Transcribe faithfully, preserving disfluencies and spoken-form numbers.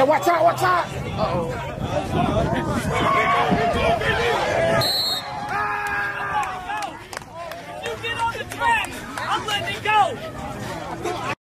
Hey, watch out, watch out. Uh-oh. You get on the track, I'm letting it go.